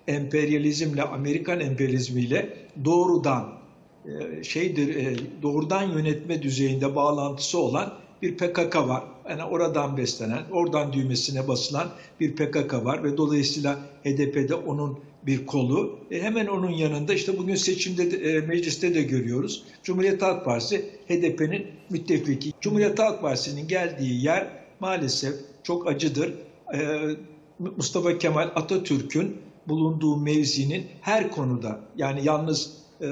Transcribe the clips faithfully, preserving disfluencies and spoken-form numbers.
emperyalizmle, Amerikan emperyalizmiyle doğrudan e, şeydir, e, doğrudan yönetme düzeyinde bağlantısı olan bir P K K var. Yani oradan beslenen, oradan düğmesine basılan bir P K K var ve dolayısıyla H D P'de onun bir kolu. E hemen onun yanında işte bugün seçimde de, e, mecliste de görüyoruz. Cumhuriyet Halk Partisi H D P'nin müttefiki. Cumhuriyet Halk Partisi'nin geldiği yer maalesef çok acıdır. E, Mustafa Kemal Atatürk'ün bulunduğu mevzinin her konuda, yani yalnız e,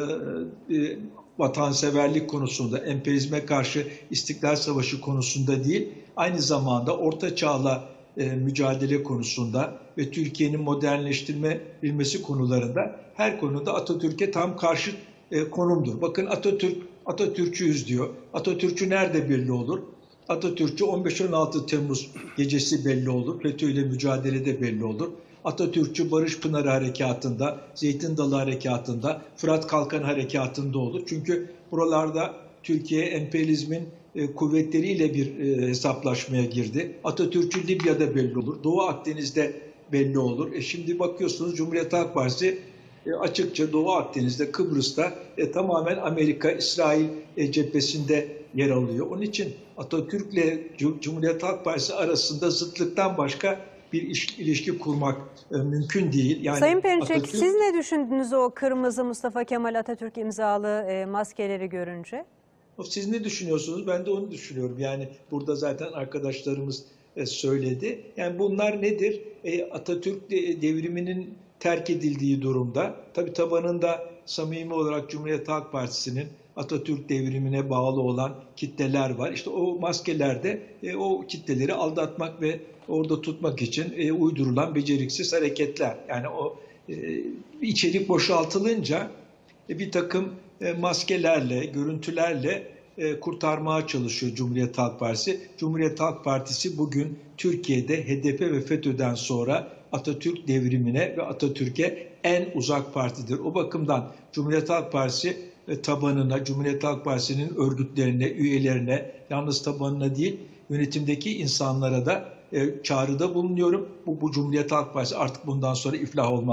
e, vatanseverlik konusunda, emperyalizme karşı İstiklal Savaşı konusunda değil, aynı zamanda Orta Çağ'la e, mücadele konusunda ve Türkiye'nin modernleştirilmesi konularında her konuda Atatürk'e tam karşı e, konumdur. Bakın Atatürk, Atatürkçüyüz diyor. Atatürkçü nerede belli olur? Atatürkçü on beş on altı Temmuz gecesi belli olur. FETÖ ile mücadelede belli olur. Atatürkçü Barış Pınarı Harekatı'nda, Zeytin Dalı Harekatı'nda, Fırat Kalkan Harekatı'nda olur. Çünkü buralarda Türkiye emperyalizmin e, kuvvetleriyle bir e, hesaplaşmaya girdi. Atatürkçü Libya'da belli olur. Doğu Akdeniz'de belli olur. E şimdi bakıyorsunuz Cumhuriyet Halk Partisi e, açıkça Doğu Akdeniz'de, Kıbrıs'ta e, tamamen Amerika, İsrail e, cephesinde yer alıyor. Onun için Atatürk'le Cumhuriyet Halk Partisi arasında zıtlıktan başka bir ilişki kurmak e, mümkün değil. Yani Sayın Perinçek, Atatürk... siz ne düşündünüz o kırmızı Mustafa Kemal Atatürk imzalı e, maskeleri görünce? Siz ne düşünüyorsunuz? Ben de onu düşünüyorum. Yani burada zaten arkadaşlarımız e, söyledi. Yani bunlar nedir? E, Atatürk de, devriminin terk edildiği durumda, tabii tabanında samimi olarak Cumhuriyet Halk Partisi'nin Atatürk devrimine bağlı olan kitleler var. İşte o maskelerde e, o kitleleri aldatmak ve orada tutmak için e, uydurulan beceriksiz hareketler. Yani o e, içerik boşaltılınca e, bir takım e, maskelerle, görüntülerle e, kurtarmaya çalışıyor Cumhuriyet Halk Partisi. Cumhuriyet Halk Partisi bugün Türkiye'de H D P ve FETÖ'den sonra Atatürk devrimine ve Atatürk'e en uzak partidir. O bakımdan Cumhuriyet Halk Partisi tabanına, Cumhuriyet Halk Partisi'nin örgütlerine, üyelerine, yalnız tabanına değil, yönetimdeki insanlara da e, çağrıda bulunuyorum. Bu, bu Cumhuriyet Halk Partisi artık bundan sonra iflah olmaz.